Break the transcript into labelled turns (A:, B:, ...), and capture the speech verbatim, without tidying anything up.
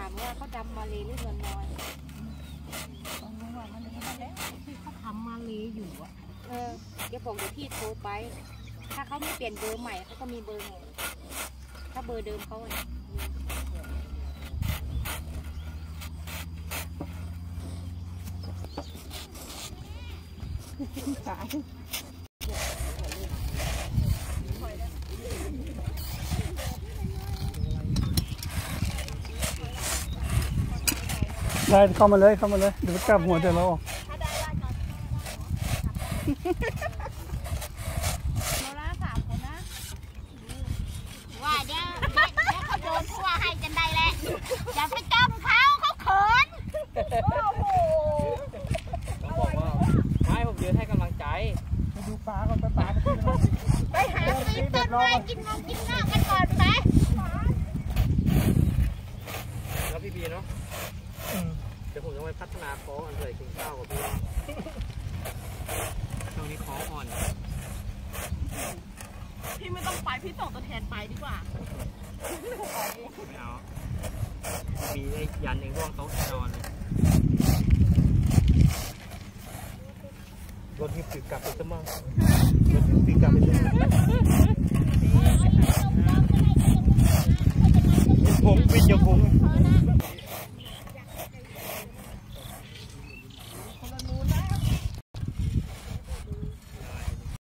A: ามว่าเขาดำมาเลยหรือเงินน้อย
B: ต้องรู้ว่ามันเลยมาแล้วที่เขาทำมาเลยอยู่อ่ะ
A: เออเดี๋ยวบอกเดี๋ยวพี่โทรไปถ้าเขาไม่เปลี่ยนเบอร์ใหม่เขาก็มีเบอร์ใหม่ถ้าเบอร์เดิมเขา
B: สาย
C: ได้เข้ามาเลยเข้ามาเลยเดี๋ยวกลับหัวเดี๋ยวเราออก
A: ว่าเดี๋ยวเดี๋ยวเขาโดนทั่วให้กันได้แหละอย่าไปจ้องเขาเขาเขินโอ้โห
D: ต้องบอกว่าไม่ผมยืนให้กำลังใจ
C: ไปดูปลาก่อนไปปลา
A: ไปหาปีนต้นไม้กินนมกินน้ำกันก่อนไป
D: แล้วพี่บีเนาะเดี๋ยวผมจะไปพัฒนาคอกันเลยกินข้าวกับพี่ตรงนี้คออ่อน
B: พี่ไม่ต้องไปพี่ส่งตัวแทนไปดีกว่า
D: ไม่เอามีไอ้ยันเองร่วงโต๊ะนอนเลยรถที่ติดกลับไปซะมั่งรถที่ติดกลับไปซะผมปิดจะผม